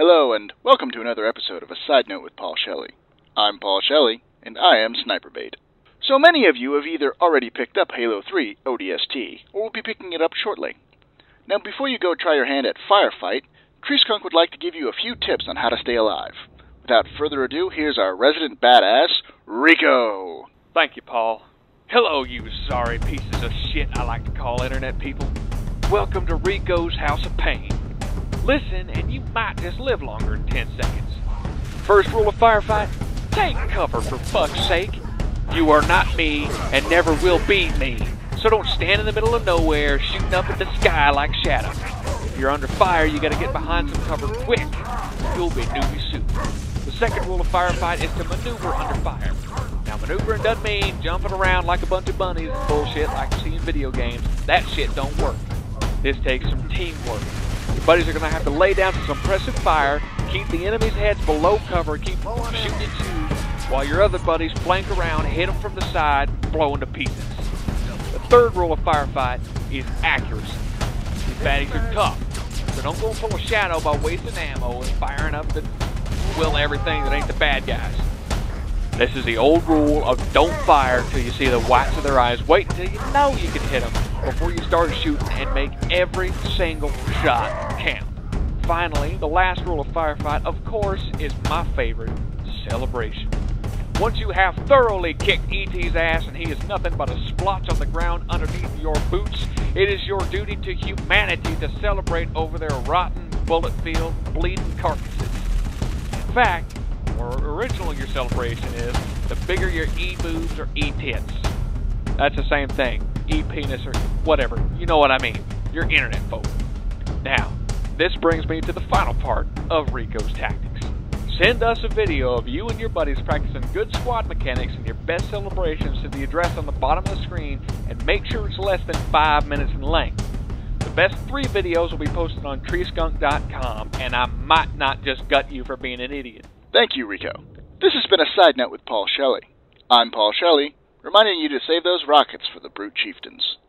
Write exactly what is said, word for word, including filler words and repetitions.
Hello, and welcome to another episode of A Side Note with Paul Shelley. I'm Paul Shelley, and I am Sniper Bait. So many of you have either already picked up Halo three O D S T, or will be picking it up shortly. Now, before you go try your hand at Firefight, Treeskunk would like to give you a few tips on how to stay alive. Without further ado, here's our resident badass, Rico! Thank you, Paul. Hello, you sorry pieces of shit I like to call internet people. Welcome to Rico's House of Pain. Listen, and you might just live longer than ten seconds. First rule of Firefight, take cover for fuck's sake. You are not me, and never will be me. So don't stand in the middle of nowhere, shooting up at the sky like Shadow. If you're under fire, you gotta get behind some cover quick. You'll be newbie soup. The second rule of Firefight is to maneuver under fire. Now, maneuvering doesn't mean jumping around like a bunch of bunnies and bullshit like you see in video games. That shit don't work. This takes some teamwork. Your buddies are going to have to lay down some suppressive fire, keep the enemy's heads below cover, keep shooting at you, while your other buddies flank around, hit them from the side, blow into pieces. The third rule of Firefight is accuracy. These baddies are tough, so don't go full of Shadow by wasting ammo and firing up the, well, everything that ain't the bad guys. This is the old rule of don't fire till you see the whites of their eyes. Wait until you know you can hit them before you start shooting, and make every single shot count. Finally, the last rule of Firefight, of course, is my favorite, celebration. Once you have thoroughly kicked E T's ass and he is nothing but a splotch on the ground underneath your boots, it is your duty to humanity to celebrate over their rotten, bullet-filled, bleeding carcasses. In fact, the more original your celebration is, the bigger your E-boobs or E-tits. That's the same thing. E-penis or whatever. You know what I mean. You're internet folk. Now, this brings me to the final part of Rico's tactics. Send us a video of you and your buddies practicing good squad mechanics and your best celebrations to the address on the bottom of the screen, and make sure it's less than five minutes in length. The best three videos will be posted on treeskunk dot com, and I might not just gut you for being an idiot. Thank you, Rico. This has been A Side Note with Paul Shelley. I'm Paul Shelley, reminding you to save those rockets for the Brute Chieftains.